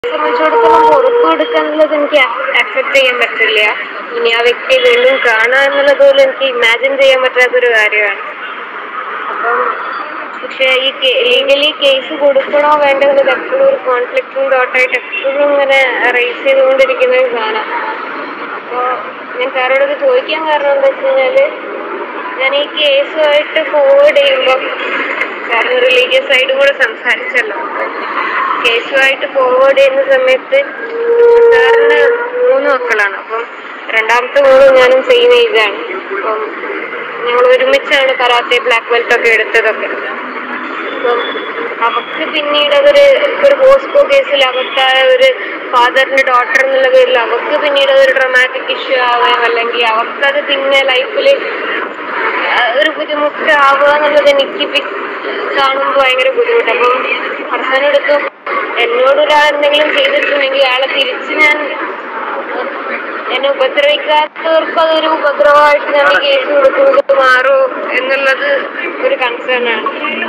സംബന്ധിച്ചിടത്തോളം പുറത്തു കൊടുക്കാന്നുള്ളത് എനിക്ക് അക്സെപ്റ്റ് ചെയ്യാൻ പറ്റില്ല. ഇനി ആ വ്യക്തിയെ വീണ്ടും കാണുക എന്നുള്ളത് പോലും എനിക്ക് ഇമാജിൻ ചെയ്യാൻ പറ്റാത്തൊരു കാര്യമാണ്. അപ്പം പക്ഷെ ഈ ലീഗലി കേസ് കൊടുക്കണോ വേണ്ടോ എന്നുള്ളത് എപ്പോഴും ഒരു കോൺഫ്ലിക്റ്റിംഗ് തോട്ടായിട്ട് എപ്പോഴും ഇങ്ങനെ റേസ് ചെയ്തുകൊണ്ടിരിക്കുന്ന ഒരു സാധനം. അപ്പോൾ ഞാൻ സാറോടൊക്കെ ചോദിക്കാൻ കാരണം എന്താ വെച്ച് കഴിഞ്ഞാല്, ഞാൻ ഈ കേസുമായിട്ട് ഫോർവേഡ് ചെയ്യുമ്പോൾ സാറിന് റിലീജിയസ് സൈഡും കൂടെ സംസാരിച്ചല്ലോ. കേസുമായിട്ട് ഫോർവേഡ് ചെയ്യുന്ന സമയത്ത് സാറിന് 3 മക്കളാണ്. അപ്പം രണ്ടാമത്തെ മോളും ഞാനും സെയിം ഏജാണ്. അപ്പം ഞങ്ങൾ ഒരുമിച്ചാണ് കരാത്തെ ബ്ലാക്ക് ബെൽറ്റ് ഒക്കെ എടുത്തതൊക്കെ. അപ്പം അവർക്ക് പിന്നീട് ഒരു പോസ്കോ കേസിൽ അവർക്കായ ഒരു ഫാദറിന്റെ ഡോട്ടർ എന്നുള്ള പേരിൽ അവർക്ക് പിന്നീട് അതൊരു ഡ്രമാറ്റിക് ഇഷ്യൂ ആവാം, അല്ലെങ്കിൽ അവർക്കത് പിന്നെ ലൈഫിൽ ഒരു ബുദ്ധിമുട്ട് ആവുക എന്നുള്ളത് എനിക്ക് കാണുമ്പോൾ ഭയങ്കര ബുദ്ധിമുട്ട്. അപ്പം അവസാനം എടുത്തും എന്നോടൊരാൾ എന്തെങ്കിലും ചെയ്തിട്ടുണ്ടെങ്കിൽ അയാളെ തിരിച്ച് ഞാൻ എന്നെ ഉപദ്രവിക്കാത്തവർക്ക് അതൊരു ഉപദ്രവമായിട്ട് ഞാൻ കേസ് കൊടുക്കുന്നത് മാറോ എന്നുള്ളത് ഒരു കൺസേൺ ആണ്.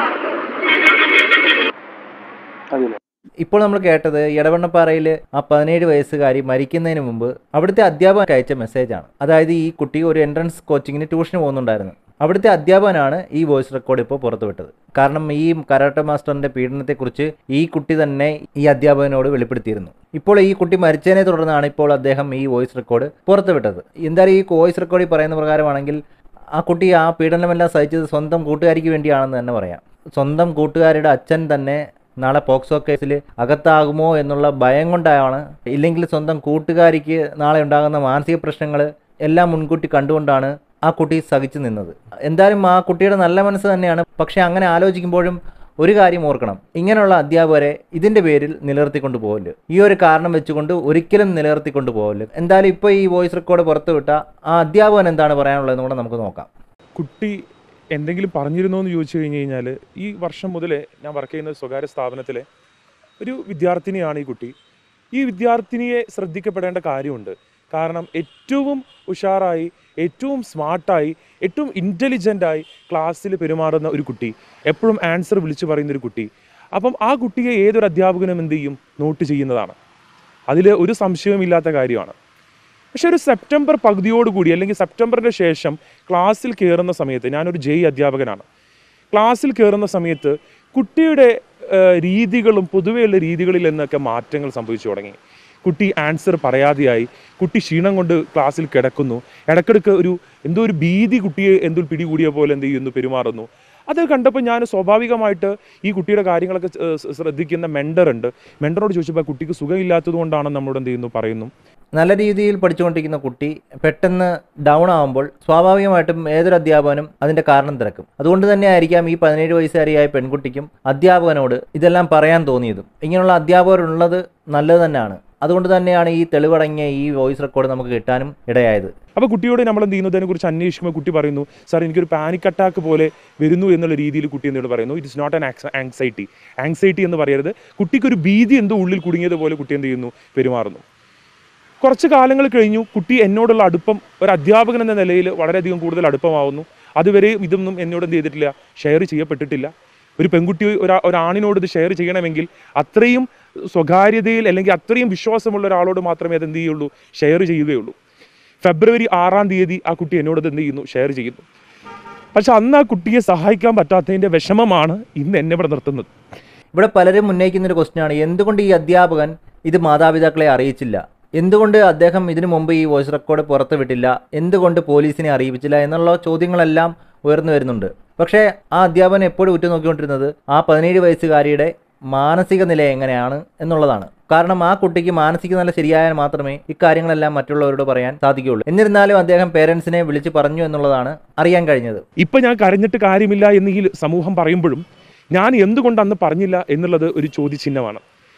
ഇപ്പോൾ നമ്മൾ കേട്ടത് എടവണ്ണപ്പാറയിൽ ആ 17 വയസ്സുകാരി മരിക്കുന്നതിന് മുമ്പ് അവിടുത്തെ അധ്യാപകൻ അയച്ച മെസ്സേജാണ്. അതായത് ഈ കുട്ടി ഒരു എൻട്രൻസ് കോച്ചിങ്ങിന് ട്യൂഷന് പോകുന്നുണ്ടായിരുന്നു. അവിടുത്തെ അധ്യാപകനാണ് ഈ വോയിസ് റെക്കോർഡ് ഇപ്പോൾ പുറത്തുവിട്ടത്. കാരണം ഈ കരാട്ടെ മാസ്റ്ററിന്റെ പീഡനത്തെക്കുറിച്ച് ഈ കുട്ടി തന്നെ ഈ അധ്യാപകനോട് വെളിപ്പെടുത്തിയിരുന്നു. ഇപ്പോൾ ഈ കുട്ടി മരിച്ചതിനെ തുടർന്നാണ് ഇപ്പോൾ അദ്ദേഹം ഈ വോയിസ് റെക്കോർഡ് പുറത്തുവിട്ടത്. എന്തായാലും ഈ വോയിസ് റെക്കോർഡിൽ പറയുന്ന പ്രകാരമാണെങ്കിൽ ആ കുട്ടി ആ പീഡനമെല്ലാം സഹിച്ചത് സ്വന്തം കൂട്ടുകാരിക്ക് വേണ്ടിയാണെന്ന് തന്നെ പറയാം. സ്വന്തം കൂട്ടുകാരുടെ അച്ഛൻ തന്നെ നാളെ പോക്സോ കേസിൽ അകത്താകുമോ എന്നുള്ള ഭയം കൊണ്ടാണ്, ഇല്ലെങ്കിൽ സ്വന്തം കൂട്ടുകാരിക്ക് നാളെ ഉണ്ടാകുന്ന മാനസിക പ്രശ്നങ്ങൾ എല്ലാം മുൻകൂട്ടി കണ്ടുകൊണ്ടാണ് ആ കുട്ടി സഹിച്ചു നിന്നത്. എന്തായാലും ആ കുട്ടിയുടെ നല്ല മനസ്സ് തന്നെയാണ്. പക്ഷേ അങ്ങനെ ആലോചിക്കുമ്പോഴും ഒരു കാര്യം ഓർക്കണം, ഇങ്ങനെയുള്ള അധ്യാപകരെ ഇതിൻ്റെ പേരിൽ നിലനിർത്തിക്കൊണ്ട് പോകല്, ഈ ഒരു കാരണം വെച്ചുകൊണ്ട് ഒരിക്കലും നിലനിർത്തിക്കൊണ്ട് പോകല്. എന്തായാലും ഇപ്പോൾ ഈ വോയിസ് റെക്കോർഡ് പുറത്തുവിട്ട ആ അധ്യാപകൻ എന്താണ് പറയാനുള്ളതെന്ന് കൂടെ നമുക്ക് നോക്കാം. കുട്ടി എന്തെങ്കിലും പറഞ്ഞിരുന്നോ എന്ന് ചോദിച്ചു കഴിഞ്ഞ് കഴിഞ്ഞാൽ, ഈ വർഷം മുതലേ ഞാൻ വർക്ക് ചെയ്യുന്ന സ്വകാര്യ സ്ഥാപനത്തിലെ ഒരു വിദ്യാർത്ഥിനിയാണ് ഈ കുട്ടി. ഈ വിദ്യാർത്ഥിനിയെ ശ്രദ്ധിക്കപ്പെടേണ്ട കാര്യമുണ്ട്. കാരണം ഏറ്റവും ഉഷാറായി, ഏറ്റവും സ്മാർട്ടായി, ഏറ്റവും ഇൻ്റലിജൻ്റായി ക്ലാസ്സിൽ പെരുമാറുന്ന ഒരു കുട്ടി, എപ്പോഴും ആൻസർ വിളിച്ചു പറയുന്നൊരു കുട്ടി. അപ്പം ആ കുട്ടിയെ ഏതൊരു അധ്യാപകനും എന്ത് ചെയ്യും, നോട്ട് ചെയ്യുന്നതാണ്. അതിൽ ഒരു സംശയവുമില്ലാത്ത കാര്യമാണ്. പക്ഷെ ഒരു സെപ്റ്റംബർ പകുതിയോടുകൂടി അല്ലെങ്കിൽ സെപ്റ്റംബറിൻ്റെ ശേഷം ക്ലാസ്സിൽ കയറുന്ന സമയത്ത്, ഞാനൊരു അധ്യാപകനാണ്, ക്ലാസ്സിൽ കയറുന്ന സമയത്ത് കുട്ടിയുടെ രീതികളും പൊതുവെയുള്ള രീതികളിൽ നിന്നൊക്കെ മാറ്റങ്ങൾ സംഭവിച്ചു തുടങ്ങി. കുട്ടി ആൻസർ പറയാതെയായി, കുട്ടി ക്ഷീണം കൊണ്ട് ക്ലാസ്സിൽ കിടക്കുന്നു, ഇടയ്ക്കിടയ്ക്ക് എന്തോ ഒരു ഭീതി കുട്ടിയെ പിടികൂടിയ പോലെ എന്ത് ചെയ്യുന്നു, പെരുമാറുന്നു. അത് കണ്ടപ്പോൾ ഞാൻ സ്വാഭാവികമായിട്ട് ഈ കുട്ടിയുടെ കാര്യങ്ങളൊക്കെ ശ്രദ്ധിക്കുന്ന മെൻറ്ററുണ്ട്. മെൻറ്ററോട് ചോദിച്ചപ്പോൾ കുട്ടിക്ക് സുഖമില്ലാത്തത് കൊണ്ടാണെന്ന് നമ്മളോട് എന്ത് ചെയ്യുന്നു പറയുന്നു. നല്ല രീതിയിൽ പഠിച്ചുകൊണ്ടിരിക്കുന്ന കുട്ടി പെട്ടെന്ന് ഡൗൺ ആകുമ്പോൾ സ്വാഭാവികമായിട്ടും ഏതൊരു അധ്യാപകനും അതിൻ്റെ കാരണം തിരക്കും. അതുകൊണ്ട് തന്നെ ആയിരിക്കാം ഈ 17 വയസ്സുകാരിയായ പെൺകുട്ടിക്കും അധ്യാപകനോട് ഇതെല്ലാം പറയാൻ തോന്നിയതും. ഇങ്ങനെയുള്ള അധ്യാപകരുള്ളത് നല്ലത് തന്നെയാണ്. അതുകൊണ്ട് തന്നെയാണ് ഈ തെളിവടങ്ങിയ ഈ വോയിസ് റെക്കോർഡ് നമുക്ക് കിട്ടാനും ഇടയായത്. അപ്പോൾ കുട്ടിയോട് നമ്മൾ എന്ത് ചെയ്യുന്നതിനെ കുറിച്ച് അന്വേഷിക്കുമ്പോൾ കുട്ടി പറയുന്നു, സാർ എനിക്കൊരു പാനിക് അറ്റാക്ക് പോലെ വരുന്നു എന്നുള്ള രീതിയിൽ കുട്ടി എന്നോട് പറയുന്നു. It is not an anxiety എന്ന് പറയരുത്. കുട്ടിക്കൊരു ഭീതി എന്തോ ഉള്ളിൽ കുടുങ്ങിയതുപോലെ കുട്ടി എന്ത് ചെയ്യുന്നു, പെരുമാറുന്നു. കുറച്ച് കാലങ്ങൾ കഴിഞ്ഞു. കുട്ടി എന്നോടുള്ള അടുപ്പം ഒരു അധ്യാപകൻ എന്ന നിലയിൽ വളരെയധികം കൂടുതൽ അടുപ്പമാവുന്നു. അതുവരെ ഇതൊന്നും എന്നോട് എന്ത് ചെയ്തിട്ടില്ല, ഷെയർ ചെയ്യപ്പെട്ടിട്ടില്ല. ഒരു പെൺകുട്ടി ഒരാണിനോട് ഇത് ഷെയർ ചെയ്യണമെങ്കിൽ അത്രയും സ്വകാര്യതയിൽ അല്ലെങ്കിൽ അത്രയും വിശ്വാസമുള്ള ഒരാളോട് മാത്രമേ അത് എന്ത് ചെയ്യുള്ളൂ, ഷെയർ ചെയ്യുകയുള്ളൂ. ഫെബ്രുവരി 6-ാം തീയതി ആ കുട്ടി എന്നോട് എന്ത് ചെയ്യുന്നു, ഷെയർ ചെയ്യുന്നു. പക്ഷെ അന്ന് ആ കുട്ടിയെ സഹായിക്കാൻ പറ്റാത്തതിൻ്റെ വിഷമമാണ് ഇന്ന് എന്നെ ഇവിടെ നിർത്തുന്നത്. ഇവിടെ പലരും ഉന്നയിക്കുന്നൊരു ക്വസ്റ്റ്യനാണ്, എന്തുകൊണ്ട് ഈ അധ്യാപകൻ ഇത് മാതാപിതാക്കളെ അറിയിച്ചില്ല, എന്തുകൊണ്ട് അദ്ദേഹം ഇതിനു മുമ്പ് ഈ വോയിസ് റെക്കോർഡ് പുറത്തുവിട്ടില്ല, എന്തുകൊണ്ട് പോലീസിനെ അറിയിപ്പിച്ചില്ല എന്നുള്ള ചോദ്യങ്ങളെല്ലാം ഉയർന്നു വരുന്നുണ്ട്. പക്ഷേ ആ അധ്യാപകൻ എപ്പോഴും ഉറ്റുനോക്കിക്കൊണ്ടിരുന്നത് ആ 17 വയസ്സുകാരിയുടെ മാനസിക നില എങ്ങനെയാണ് എന്നുള്ളതാണ്. കാരണം ആ കുട്ടിക്ക് മാനസിക നില ശരിയായാൽ മാത്രമേ ഇക്കാര്യങ്ങളെല്ലാം മറ്റുള്ളവരോട് പറയാൻ സാധിക്കുകയുള്ളൂ. എന്നിരുന്നാലും അദ്ദേഹം പേരൻസിനെ വിളിച്ച് പറഞ്ഞു എന്നുള്ളതാണ് അറിയാൻ കഴിഞ്ഞത്. ഇപ്പം ഞാൻ കരഞ്ഞിട്ട് കാര്യമില്ല എന്ന് ഈ സമൂഹം പറയുമ്പോഴും ഞാൻ എന്തുകൊണ്ട് അന്ന് പറഞ്ഞില്ല എന്നുള്ളത് ഒരു ചോദ്യചിഹ്നമാണ്.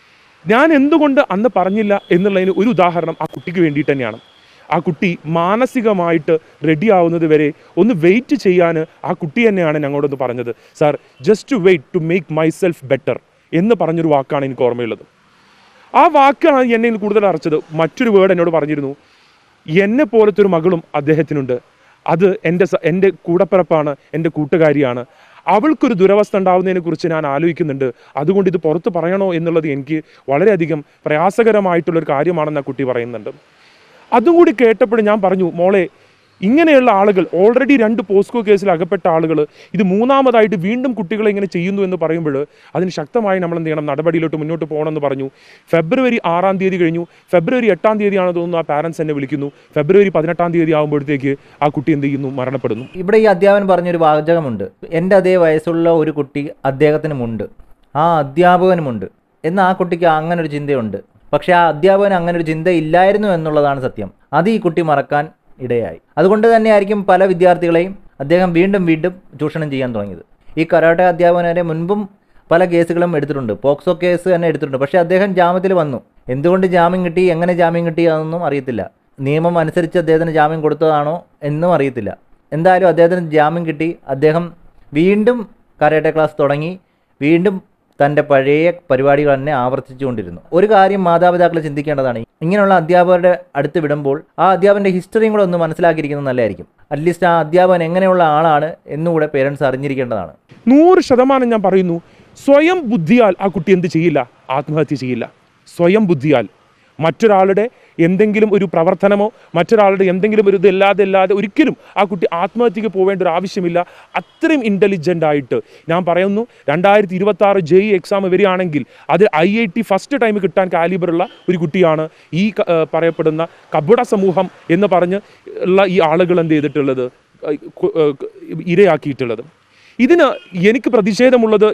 ഞാൻ എന്തുകൊണ്ട് അന്ന് പറഞ്ഞില്ല എന്നുള്ളതിന് ഒരു ഉദാഹരണം ആ കുട്ടിക്ക് വേണ്ടിയിട്ട് തന്നെയാണ്. ആ കുട്ടി മാനസികമായിട്ട് റെഡി ആവുന്നത് വരെ ഒന്ന് വെയിറ്റ് ചെയ്യാൻ ആ കുട്ടി തന്നെയാണ് ഞങ്ങളോടൊന്ന് പറഞ്ഞത്. Sir, just to wait to make myself better എന്ന് പറഞ്ഞൊരു വാക്കാണ് എനിക്ക് ഓർമ്മയുള്ളത്. ആ വാക്കാണ് എന്നെ കൂടുതൽ അറച്ചത്. മറ്റൊരു വേർഡ് എന്നോട് പറഞ്ഞിരുന്നു, എന്നെ പോലത്തെ ഒരു മകളും അദ്ദേഹത്തിനുണ്ട്, അത് എൻ്റെ കൂടപ്പിറപ്പാണ്, എൻ്റെ കൂട്ടുകാരിയാണ്, അവൾക്കൊരു ദുരവസ്ഥ ഉണ്ടാവുന്നതിനെ കുറിച്ച് ഞാൻ ആലോചിക്കുന്നുണ്ട്. അതുകൊണ്ട് ഇത് പുറത്ത് പറയണോ എന്നുള്ളത് എനിക്ക് വളരെയധികം പ്രയാസകരമായിട്ടുള്ളൊരു കാര്യമാണെന്ന് ആ കുട്ടി പറയുന്നുണ്ട്. അതും കൂടി കേട്ടപ്പോൾ ഞാൻ പറഞ്ഞു, മോളെ, ഇങ്ങനെയുള്ള ആളുകൾ, ഓൾറെഡി 2 പോസ്കോ കേസിൽ അകപ്പെട്ട ആളുകൾ ഇത് മൂന്നാമതായിട്ട് വീണ്ടും കുട്ടികളെ ഇങ്ങനെ ചെയ്യുന്നു എന്ന് പറയുമ്പോൾ അതിന് ശക്തമായി നമ്മൾ എന്ത് ചെയ്യണം, നടപടിയിലോട്ട് മുന്നോട്ട് പോകണമെന്ന് പറഞ്ഞു. ഫെബ്രുവരി 6-ാം തീയതി കഴിഞ്ഞു. ഫെബ്രുവരി 8-ാം തീയതിയാണെന്ന് തോന്നുന്നു ആ പാരൻസ് എന്നെ വിളിക്കുന്നു. ഫെബ്രുവരി 18-ാം തീയതി ആകുമ്പോഴത്തേക്ക് ആ കുട്ടി എന്ത് ചെയ്യുന്നു, മരണപ്പെടുന്നു. ഇവിടെ ഈ അധ്യാപകൻ പറഞ്ഞൊരു വാചകമുണ്ട്, എൻ്റെ അതേ വയസ്സുള്ള ഒരു കുട്ടി അദ്ദേഹത്തിനുമുണ്ട്, ആ അധ്യാപകനുമുണ്ട് എന്ന്. ആ കുട്ടിക്ക് അങ്ങനെ ഒരു ചിന്തയുണ്ട്. പക്ഷേ ആ അധ്യാപകന് അങ്ങനെ ഒരു ചിന്ത ഇല്ലായിരുന്നു എന്നുള്ളതാണ് സത്യം. അത് ഈ കുട്ടി മറക്കാൻ ഇടയായി. അതുകൊണ്ട് തന്നെയായിരിക്കും പല വിദ്യാർത്ഥികളെയും അദ്ദേഹം വീണ്ടും വീണ്ടും ചൂഷണം ചെയ്യാൻ തുടങ്ങിയത്. ഈ കരാട്ടെ അധ്യാപകനെ മുൻപും പല കേസുകളും എടുത്തിട്ടുണ്ട്, പോക്സോ കേസ് തന്നെ എടുത്തിട്ടുണ്ട്. പക്ഷേ അദ്ദേഹം ജാമ്യത്തിൽ വന്നു. എന്തുകൊണ്ട് ജാമ്യം കിട്ടി, എങ്ങനെ ജാമ്യം കിട്ടി അതൊന്നും അറിയത്തില്ല. നിയമം അനുസരിച്ച് അദ്ദേഹത്തിന് ജാമ്യം കൊടുത്തതാണോ എന്നും അറിയത്തില്ല. എന്തായാലും അദ്ദേഹത്തിന് ജാമ്യം കിട്ടി. അദ്ദേഹം വീണ്ടും കരാട്ടെ ക്ലാസ് തുടങ്ങി, വീണ്ടും തൻ്റെ പഴയ പരിപാടികൾ തന്നെ ആവർത്തിച്ചുകൊണ്ടിരുന്നു. ഒരു കാര്യം മാതാപിതാക്കൾ ചിന്തിക്കേണ്ടതാണ്, ഇങ്ങനെയുള്ള അധ്യാപകരുടെ അടുത്ത് വിടുമ്പോൾ ആ അധ്യാപകൻ്റെ ഹിസ്റ്ററിയും കൂടെ ഒന്ന് മനസ്സിലാക്കിയിരിക്കുന്നത് നല്ലതായിരിക്കും. അറ്റ്ലീസ്റ്റ് ആ അധ്യാപകൻ എങ്ങനെയുള്ള ആളാണ് എന്നുകൂടെ പേരൻസ് അറിഞ്ഞിരിക്കേണ്ടതാണ്. 100% ഞാൻ പറയുന്നു, സ്വയം ബുദ്ധിയാൽ ആ കുട്ടി എന്ത് ചെയ്യില്ല, ആത്മഹത്യ ചെയ്യില്ല. സ്വയം ബുദ്ധിയാൽ മറ്റൊരാളുടെ എന്തെങ്കിലും ഒരു പ്രവർത്തനമോ മറ്റൊരാളുടെ എന്തെങ്കിലും ഒരു ഇതല്ലാതെ ഒരിക്കലും ആ കുട്ടി ആത്മഹത്യക്ക് പോവേണ്ട ഒരു ആവശ്യമില്ല. അത്രയും ഇൻ്റലിജൻ്റ് ആയിട്ട് ഞാൻ പറയുന്നു. 2026 JEE എക്സാം വരികയാണെങ്കിൽ അത് IIT ഫസ്റ്റ് ടൈം കിട്ടാൻ കാലിബറുള്ള ഒരു കുട്ടിയാണ് ഈ പറയപ്പെടുന്ന കപട സമൂഹം എന്ന് പറഞ്ഞ് ഉള്ള ഈ ആളുകൾ എന്ത് ചെയ്തിട്ടുള്ളത്, ഇരയാക്കിയിട്ടുള്ളത്. ഇതിന് എനിക്ക് പ്രതിഷേധമുള്ളത്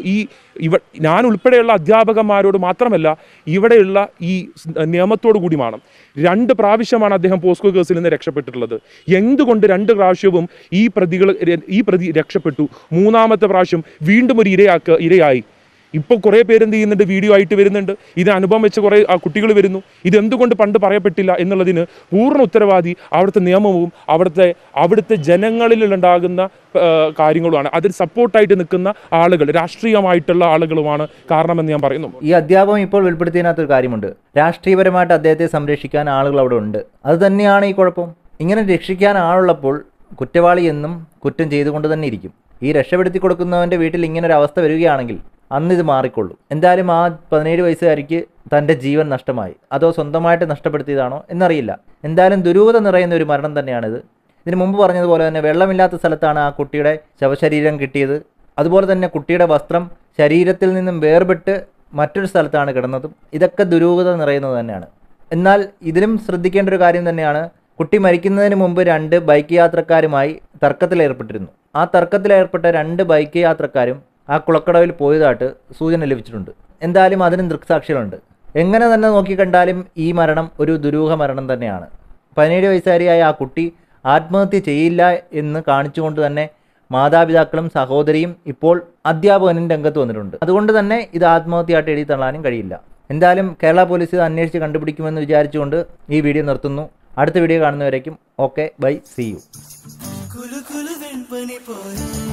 ഞാൻ ഉൾപ്പെടെയുള്ള അധ്യാപകന്മാരോട് മാത്രമല്ല, ഇവിടെയുള്ള ഈ നിയമത്തോടു കൂടിയാണ്. 2 പ്രാവശ്യമാണ് അദ്ദേഹം പോസ്കോ കേസിൽ നിന്ന് രക്ഷപ്പെട്ടിട്ടുള്ളത്. എന്തുകൊണ്ട് 2 പ്രാവശ്യവും ഈ പ്രതി രക്ഷപ്പെട്ടു? 3-ാമത്തെ പ്രാവശ്യം വീണ്ടും ഒരു ഇരയായി. ഇപ്പോൾ കുറേ പേരെന്ത് ചെയ്യുന്നുണ്ട്, വീഡിയോ ആയിട്ട് വരുന്നുണ്ട്. ഇത് അനുഭവം വെച്ച് കുറേ കുട്ടികൾ വരുന്നു. ഇതെന്തുകൊണ്ട് പണ്ട് പറയപ്പെട്ടില്ല എന്നുള്ളതിന് പൂർണ്ണ ഉത്തരവാദി അവിടുത്തെ നിയമവും അവിടുത്തെ ജനങ്ങളിലുണ്ടാകുന്ന കാര്യങ്ങളുമാണ്. അതിൽ സപ്പോർട്ടായിട്ട് നിൽക്കുന്ന ആളുകൾ, രാഷ്ട്രീയമായിട്ടുള്ള ആളുകളുമാണ് കാരണമെന്ന് ഞാൻ പറയുന്നു. ഈ അധ്യാപകം ഇപ്പോൾ വെളിപ്പെടുത്തിയതിനകത്തൊരു കാര്യമുണ്ട്, രാഷ്ട്രീയപരമായിട്ട് അദ്ദേഹത്തെ സംരക്ഷിക്കാൻ ആളുകൾ അവിടെ ഉണ്ട്. അത് തന്നെയാണ് ഈ കുഴപ്പം. ഇങ്ങനെ രക്ഷിക്കാൻ ആളുള്ളപ്പോൾ കുറ്റവാളി എന്നും കുറ്റം ചെയ്തുകൊണ്ട് തന്നെ ഇരിക്കും. ഈ രക്ഷപ്പെടുത്തി കൊടുക്കുന്നവൻ്റെ വീട്ടിൽ ഇങ്ങനൊരു അവസ്ഥ വരികയാണെങ്കിൽ അന്ന് ഇത് മാറിക്കൊള്ളൂ. എന്തായാലും ആ 17 വയസ്സുകാരിക്ക് തൻ്റെ ജീവൻ നഷ്ടമായി, അതോ സ്വന്തമായിട്ട് നഷ്ടപ്പെടുത്തിയതാണോ എന്നറിയില്ല. എന്തായാലും ദുരൂഹത നിറയുന്ന ഒരു മരണം തന്നെയാണിത്. ഇതിനു മുമ്പ് പറഞ്ഞതുപോലെ തന്നെ വെള്ളമില്ലാത്ത സ്ഥലത്താണ് ആ കുട്ടിയുടെ ശവശരീരം കിട്ടിയത്. അതുപോലെ തന്നെ കുട്ടിയുടെ വസ്ത്രം ശരീരത്തിൽ നിന്നും വേർപെട്ട് മറ്റൊരു സ്ഥലത്താണ് കിടന്നതും. ഇതൊക്കെ ദുരൂഹത നിറയുന്നത് തന്നെയാണ്. എന്നാൽ ഇതിലും ശ്രദ്ധിക്കേണ്ട ഒരു കാര്യം തന്നെയാണ്, കുട്ടി മരിക്കുന്നതിന് മുമ്പ് 2 ബൈക്ക് യാത്രക്കാരുമായി തർക്കത്തിലേർപ്പെട്ടിരുന്നു. ആ തർക്കത്തിലേർപ്പെട്ട 2 ബൈക്ക് യാത്രക്കാരും ആ കുളക്കടവിൽ പോയതായിട്ട് സൂചന ലഭിച്ചിട്ടുണ്ട്. എന്തായാലും അതിനും ദൃക്സാക്ഷികളുണ്ട്. എങ്ങനെ തന്നെ നോക്കിക്കണ്ടാലും ഈ മരണം ഒരു ദുരൂഹ മരണം തന്നെയാണ്. 17 വയസ്സുകാരിയായ ആ കുട്ടി ആത്മഹത്യ ചെയ്യില്ല എന്ന് കാണിച്ചുകൊണ്ട് തന്നെ മാതാപിതാക്കളും സഹോദരിയും ഇപ്പോൾ അധ്യാപകനും രംഗത്ത് വന്നിട്ടുണ്ട്. അതുകൊണ്ട് തന്നെ ഇത് ആത്മഹത്യയായിട്ട് എഴുതി തള്ളാനും കഴിയില്ല. എന്തായാലും കേരള പോലീസ് ഇത് അന്വേഷിച്ച് കണ്ടുപിടിക്കുമെന്ന് വിചാരിച്ചുകൊണ്ട് ഈ വീഡിയോ നിർത്തുന്നു. അടുത്ത വീഡിയോ കാണുന്നവരേക്കും ഓക്കെ, ബൈ, സീ യു.